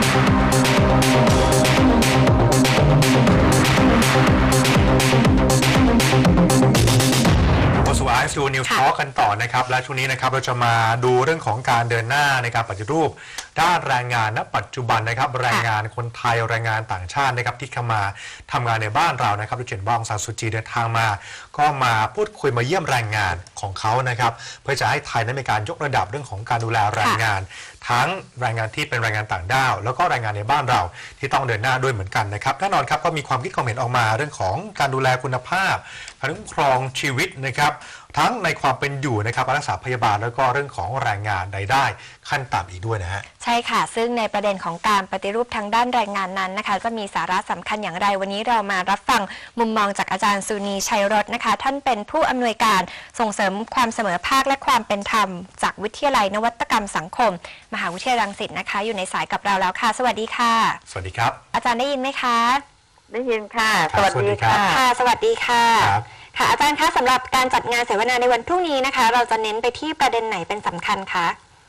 ดูนิวส์ทอล์กกันต่อนะครับและช่วงนี้นะครับเราจะมาดูเรื่องของการเดินหน้าในการปฏิรูปด้านแรงงานณปัจจุบันนะครับแรงงานคนไทยแรงงานต่างชาตินะครับที่เข้ามาทำงานในบ้านเรานะครับโดยเฉพาะองซานซูจีเดินทางมาก็มาพูดคุยมาเยี่ยมแรงงานของเขานะครับเพื่อจะให้ไทยนั้นมีการยกระดับเรื่องของการดูแลแรงงานทั้งแรงงานที่เป็นแรงงานต่างด้าวแล้วก็แรงงานในบ้านเราที่ต้องเดินหน้าด้วยเหมือนกันนะครับแน่นอนครับก็มีความคิดความเห็นออกมาเรื่องของการดูแลคุณภาพการคุ้มครองชีวิตนะครับทั้งในความเป็นอยู่นะครับรักษาพยาบาลแล้วก็เรื่องของแรงงานรายได้ขั้นต่ำอีกด้วยนะฮะใช่ค่ะซึ่งในประเด็นของการปฏิรูปทางด้านแรงงานนั้นนะคะจะมีสาระสำคัญอย่างไรวันนี้เรามารับฟังมุมมองจากอาจารย์สุนีชัยรสนะคะท่านเป็นผู้อำนวยการส่งเสริมความเสมอภาคและความเป็นธรรมจากวิทยาลัยนวัตกรรมสังคมมหาวิทยาลัยรังสิตนะคะอยู่ในสายกับเราแล้วค่ะสวัสดีค่ะสวัสดีครับอาจารย์ได้ยินไหมคะได้ยินค่ะสวัสดีค่ะค่ะสวัสดีค่ะค่ะอาจารย์คะสำหรับการจัดงานเสวนาในวันพรุ่งนี้นะคะเราจะเน้นไปที่ประเด็นไหนเป็นสำคัญคะ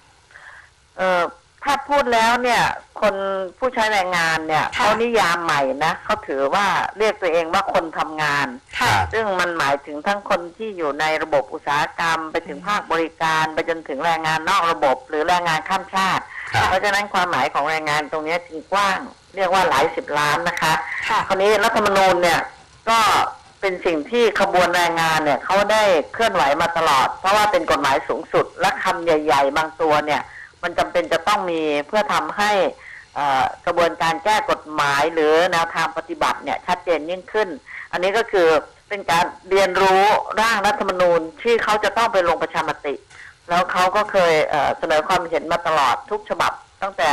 ถ้าพูดแล้วเนี่ยคนผู้ใช้แรงงานเนี่ยเขานิยามใหม่นะเขาถือว่าเรียกตัวเองว่าคนทำงานซึ่งมันหมายถึงทั้งคนที่อยู่ในระบบอุตสาหกรรมไปถึงภาคบริการไปจนถึงแรงงานนอกระบบหรือแรงงานข้ามชาติเพราะฉะนั้นความหมายของแรงงานตรงนี้จึงกว้างเรียกว่าหลายสิบล้านนะคะคราวนี้รัฐธรรมนูญเนี่ยก็เป็นสิ่งที่ขบวนแรงงานเนี่ยเขาได้เคลื่อนไหวมาตลอดเพราะว่าเป็นกฎหมายสูงสุดและคำใหญ่ๆบางตัวเนี่ยมันจำเป็นจะต้องมีเพื่อทำให้กระบวนการแก้กฎหมายหรือแนวทางปฏิบัติเนี่ยชัดเจนยิ่งขึ้นอันนี้ก็คือเป็นการเรียนรู้ร่างรัฐธรรมนูญที่เขาจะต้องไปลงประชามติแล้วเขาก็เคยเสนอความเห็นมาตลอดทุกฉบับตั้งแต่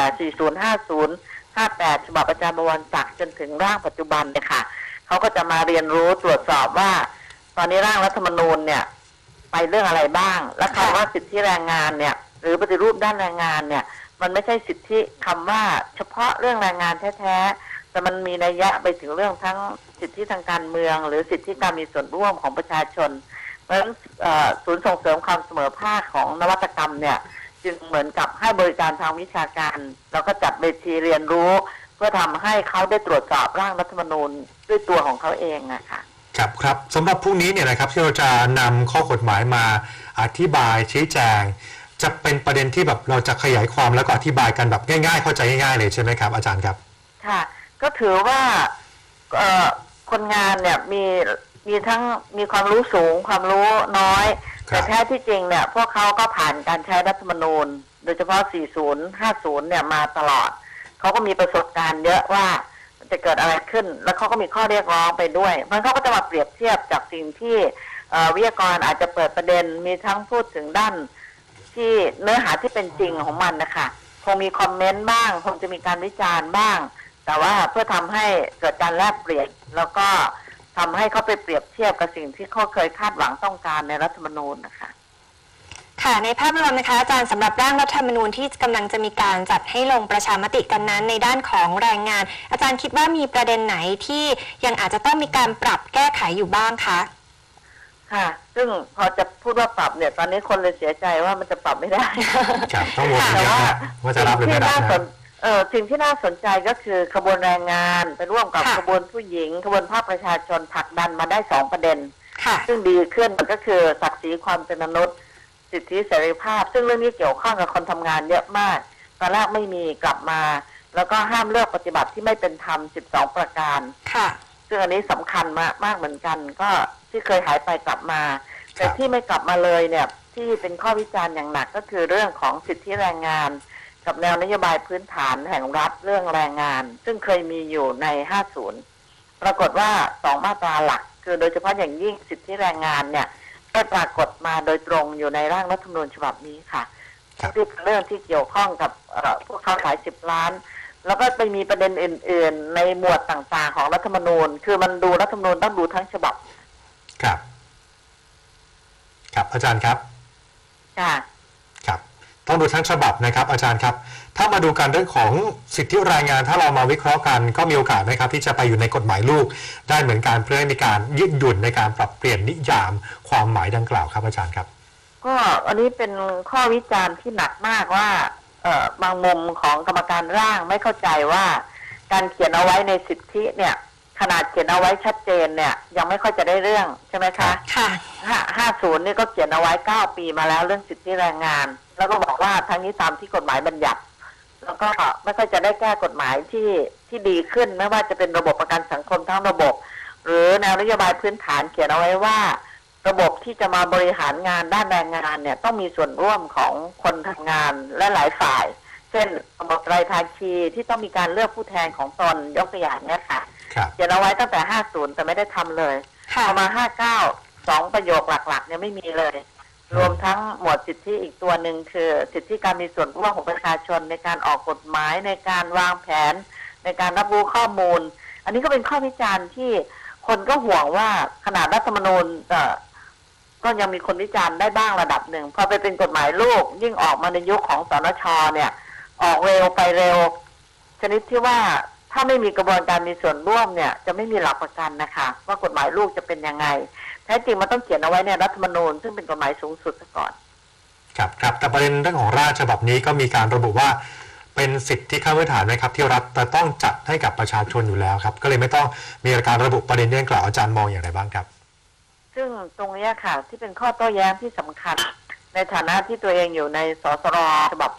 40 50 58 ฉบับอาจารย์บวรศักดิ์จนถึงร่างปัจจุบันเนี่ยค่ะเขาก็จะมาเรียนรู้ตรวจสอบว่าตอนนี้ร่างรัฐธรรมนูญเนี่ยไปเรื่องอะไรบ้างและคำว่าสิทธิแรงงานเนี่ยหรือปฏิรูปด้านแรงงานเนี่ยมันไม่ใช่สิทธิคำว่าเฉพาะเรื่องแรงงานแท้ๆแต่มันมีนัยยะไปถึงเรื่องทั้งสิทธิทางการเมืองหรือสิทธิการมีส่วนร่วมของประชาชนเพราะฉะนั้นศูนย์ส่งเสริมความเสมอภาคของนวัตกรรมเนี่ยจึงเหมือนกับให้บริการทางวิชาการแล้วก็จัดเวทีเรียนรู้เพื่อทำให้เขาได้ตรวจสอบร่างรัฐธรรมนูญด้วยตัวของเขาเองนะคะครับสำหรับพรุ่งนี้เนี่ยนะครับที่เราจะนำข้อกฎหมายมาอธิบายชี้แจงจะเป็นประเด็นที่แบบเราจะขยายความแล้วก็อธิบายกันแบบง่ายๆเข้าใจง่ายๆเลยใช่ไหมครับอาจารย์ครับค่ะก็ถือว่าคนงานเนี่ยมีทั้งมีความรู้สูงความรู้น้อยแต่แท้ที่จริงเนี่ยพวกเขาก็ผ่านการใช้รัฐธรรมนูญโดยเฉพาะ 40 50 เนี่ยมาตลอดเขาก็มีประสบการณ์เยอะว่าจะเกิดอะไรขึ้นแล้วเขาก็มีข้อเรียกร้องไปด้วยมันเขาก็จะมาเปรียบเทียบจากสิ่งที่วิทยากรอาจจะเปิดประเด็นมีทั้งพูดถึงด้านที่เนื้อหาที่เป็นจริงของมันนะคะคงมีคอมเมนต์บ้างคงจะมีการวิจารณ์บ้างแต่ว่าเพื่อทำให้เกิดการแลกเปลี่ยนแล้วก็ทำให้เขาไปเปรียบเทียบกับสิ่งที่เขาเคยคาดหวังต้องการในรัฐธรรมนูญนะคะค่ะในภาพรวมนะคะอาจารย์สำหรับร่างรัฐธรรมนูญที่กำลังจะมีการจัดให้ลงประชามติกันนั้นในด้านของแรงงานอาจารย์คิดว่ามีประเด็นไหนที่ยังอาจจะต้องมีการปรับแก้ไขอยู่บ้างคะค่ะซึ่งพอจะพูดว่าปรับเนี่ยตอนนี้คนเลยเสียใจว่ามันจะปรับไม่ได้ต้องโหวตแต่ว่าจะรับหรือไม่รับนะสิ่งที่น่าสนใจก็คือขบวนแรงงานไปร่วมกับขบวนผู้หญิงขบวนภาคประชาชนผลักดันมาได้2ประเด็นซึ่งดีขึ้นก็คือศักดิ์ศรีความเป็นมนุษย์สิทธิเสรีภาพซึ่งเรื่องนี้เกี่ยวข้องกับคนทำงานเยอะมากตอนแรกไม่มีกลับมาแล้วก็ห้ามเลือกปฏิบัติที่ไม่เป็นธรรม12ประการซึ่งอันนี้สำคัญมากเหมือนกันก็ที่เคยหายไปกลับมาแต่ที่ไม่กลับมาเลยเนี่ยที่เป็นข้อวิจารณ์อย่างหนักก็คือเรื่องของสิทธิแรงงานกับแนวนโยบายพื้นฐานแห่งรัฐเรื่องแรงงานซึ่งเคยมีอยู่ใน50ปรากฏว่า2มาตราหลักคือโดยเฉพาะอย่างยิ่งสิทธิแรงงานเนี่ยได้ปรากฏมาโดยตรงอยู่ในร่างรัฐธรรมนูญฉบับนี้ค่ะที่เป็นเรื่องที่เกี่ยวข้องกับพวกเขาหลาย10 ล้านแล้วก็ไปมีประเด็นอื่นๆในหมวดต่างๆของรัฐธรรมนูญคือมันดูรัฐธรรมนูญต้องดูทั้งฉบับครับอาจารย์ครับครับต้องดูทั้งฉบับนะครับอาจารย์ครับถ้ามาดูกันเรื่องของสิทธิแรงงานถ้าเรามาวิเคราะห์กันก็มีโอกาสไหมครับที่จะไปอยู่ในกฎหมายลูกได้เหมือนกันเพื่อให้มีการยืดหยุ่นในการปรับเปลี่ยนนิยามความหมายดังกล่าวครับอาจารย์ครับก็อันนี้เป็นข้อวิจารณ์ที่หนักมากว่าบางมุมของกรรมการร่างไม่เข้าใจว่าการเขียนเอาไว้ในสิทธิเนี่ยขนาดเขียนเอาไว้ชัดเจนเนี่ยยังไม่ค่อยจะได้เรื่องใช่ไหมคะค่ะ 50นี่ก็เขียนเอาไว้9 ปีมาแล้วเรื่องสิทธิแรงงานแล้วก็บอกว่าทั้งนี้ตามที่กฎหมายบัญญัติแล้วก็ไม่ค่อยจะได้แก้กฎหมายที่ดีขึ้นไม่ว่าจะเป็นระบบประกันสังคมทั้งระบบ หรือแนวนโยบายพื้นฐานเขียนเอาไว้ว่าระบบที่จะมาบริหารงานด้านแรงงานเนี่ยต้องมีส่วนร่วมของคนทำงานและหลายฝ่ายเช่นระบบไตรภาคีที่ต้องมีการเลือกผู้แทนของตนยกตัวอย่างเนี่ยค่ะเขียนเอาไว้ตั้งแต่50แต่ไม่ได้ทำเลยพอมา59 2ประโยคหลักๆเนี่ยไม่มีเลยรวมทั้งหมวดสิทธิอีกตัวหนึ่งคือสิทธิการมีส่วนร่วมของประชาชนในการออกกฎหมายในการวางแผนในการรับรู้ข้อมูลอันนี้ก็เป็นข้อวิจารณ์ที่คนก็ห่วงว่าขนาดรัฐธรรมนูญก็ยังมีคนวิจารณ์ได้บ้างระดับหนึ่งพอไปเป็นกฎหมายลูกยิ่งออกมาในยุคของสนช.เนี่ยออกเร็วไปเร็วชนิดที่ว่าถ้าไม่มีกระบวนการมีส่วนร่วมเนี่ยจะไม่มีหลักประกันนะคะว่ากฎหมายลูกจะเป็นยังไงแท้จริงมันต้องเขียนเอาไว้ในรัฐธรรมนูญซึ่งเป็นกฎหมายสูงสุดซะก่อนครับแต่ประเด็นเรื่องของราชฉบับนี้ก็มีการระบุว่าเป็นสิทธิขั้นพื้นฐานนะครับที่รัฐจะต้องจัดให้กับประชาชนอยู่แล้วครับก็เลยไม่ต้องมีการระบุประเด็นดังกล่าวอาจารย์มองอย่างไรบ้างครับซึ่งตรงนี้ค่ะที่เป็นข้อโต้แย้งที่สำคัญในฐานะที่ตัวเองอยู่ในสสรฉบับ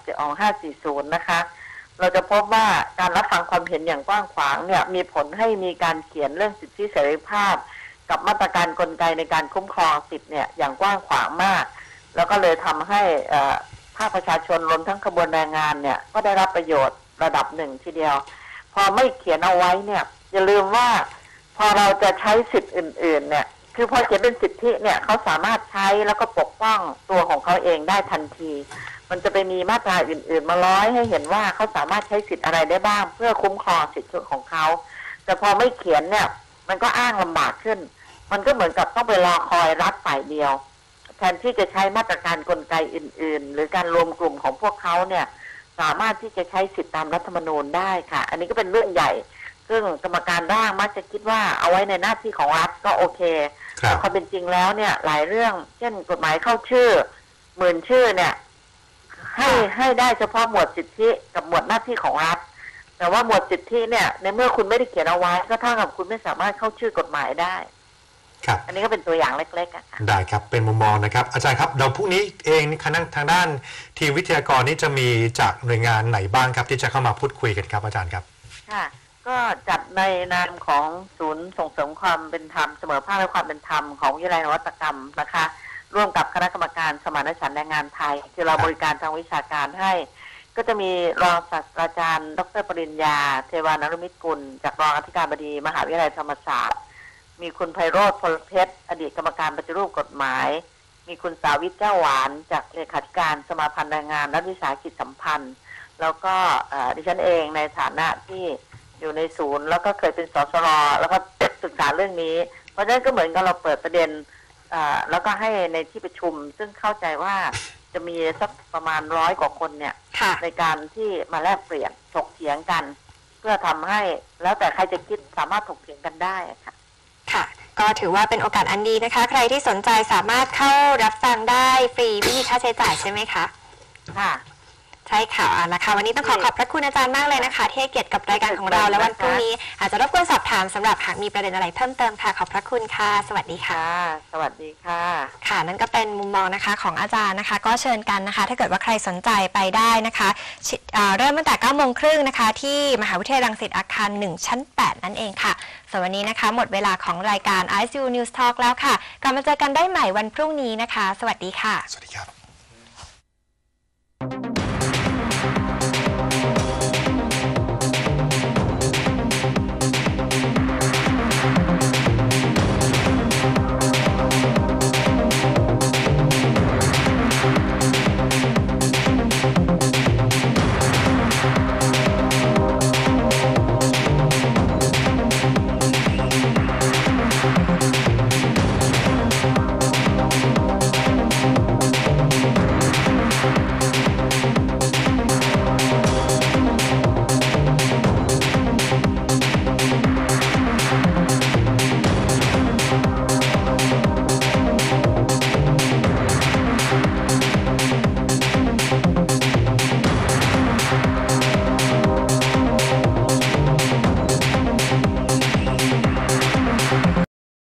2540นะคะเราจะพบว่าการรับฟังความเห็นอย่างกว้างขวางเนี่ยมีผลให้มีการเขียนเรื่องสิทธิเสรีภาพกับมาตรการกลไกในการคุ้มครองสิทธิเนี่ยอย่างกว้างขวางมากแล้วก็เลยทำให้ภาคประชาชนรวมทั้งขบวนแรงงานเนี่ยก็ได้รับประโยชน์ระดับหนึ่งทีเดียวพอไม่เขียนเอาไว้เนี่ยอย่าลืมว่าพอเราจะใช้สิทธิ์อื่นๆเนี่ยคือพอเขียนเป็นสิทธิเนี่ยเขาสามารถใช้แล้วก็ปกป้องตัวของเขาเองได้ทันทีมันจะไปมีมาตราอื่นๆมาร้อยให้เห็นว่าเขาสามารถใช้สิทธิ์อะไรได้บ้างเพื่อคุ้มครองสิทธิของเขาแต่พอไม่เขียนเนี่ยมันก็อ้างลำบากขึ้นมันก็เหมือนกับต้องไปรอคอยรัฐฝ่ายเดียวแทนที่จะใช้มาตรการกลไกอื่นๆหรือการรวมกลุ่มของพวกเขาเนี่ยสามารถที่จะใช้สิทธิตามรัฐธรรมนูญได้ค่ะอันนี้ก็เป็นเรื่องใหญ่ซึ่งกรรมการร่างมักจะคิดว่าเอาไว้ในหน้าที่ของรัฐก็โอเคแต่ความเป็นจริงแล้วเนี่ยหลายเรื่องเช่นกฎหมายเข้าชื่อ10,000 ชื่อเนี่ยให้ได้เฉพาะหมวดสิทธิกับหมวดหน้าที่ของรัฐแต่ว่าหมวดสิทธิเนี่ยในเมื่อคุณไม่ได้เขียนเอาไว้ก็เท่ากับคุณไม่สามารถเข้าชื่อกฎหมายได้ครับอันนี้ก็เป็นตัวอย่างเล็กๆได้ครับเป็นมุมมองนะครับอาจารย์ครับเราพรุ่งนี้เองคณะทางด้านทีมวิทยากรนี้จะมีจากหน่วยงานไหนบ้างครับที่จะเข้ามาพูดคุยกันครับอาจารย์ครับค่ะก็จัดในนามของศูนย์ส่งเสริมความเป็นธรรมเสมอภาคและความเป็นธรรมของวิทยาลัยนวัตกรรมนะคะร่วมกับคณะกรรมการสมานฉันท์แรงงานไทยที่เราบริการทางวิชาการให้ก็จะมีรองศาสตราจารย์ดร.ปริญญาเทวานรุมิตรกุลจากรองอธิการบดีมหาวิทยาลัยธรรมศาสตร์มีคุณไพโรจน์ พลเพชรอดีตกรรมการปฏิรูปกฎหมายมีคุณสาวิทย์เจ้าหวานจากเลขาธิการสมาพันธ์แรงงานรัฐวิสาหกิจสัมพันธ์แล้วก็ดิฉันเองในฐานะที่อยู่ในศูนย์แล้วก็เคยเป็นสสรแล้วก็ศึกษาเรื่องนี้เพราะฉะนั้นก็เหมือนกับเราเปิดประเด็นแล้วก็ให้ในที่ประชุมซึ่งเข้าใจว่าจะมีสักประมาณ100 กว่าคนเนี่ยในการที่มาแลกเปลี่ยนถกเถียงกันเพื่อทำให้แล้วแต่ใครจะคิดสามารถถกเถียงกันได้ค่ะค่ะก็ถือว่าเป็นโอกาสอันดีนะคะใครที่สนใจสามารถเข้ารับฟังได้ฟรีไม่มีค่าใช้จ่ายใช่ไหมคะค่ะใช่ค่ะนะคะวันนี้ต้องขอบพระคุณอาจารย์มากเลยนะคะที่ให้เกียรติกับรายการของเราและวันพรุ่งนี้อาจจะรบกวนสอบถามสำหรับหากมีประเด็นอะไรเพิ่มเติมค่ะขอบพระคุณค่ะสวัสดีค่ะสวัสดีค่ะค่ะนั่นก็เป็นมุมมองนะคะของอาจารย์นะคะก็เชิญกันนะคะถ้าเกิดว่าใครสนใจไปได้นะคะเริ่มตั้งแต่ 9:30 น.นะคะที่มหาวิทยาลัยรังสิตอาคาร 1 ชั้น 8 นั่นเองค่ะส่วนวันนี้นะคะหมดเวลาของรายการ ICU News Talk แล้วค่ะกลับมาเจอกันได้ใหม่วันพรุ่งนี้นะคะสวัสดีค่ะสวัสดีครับ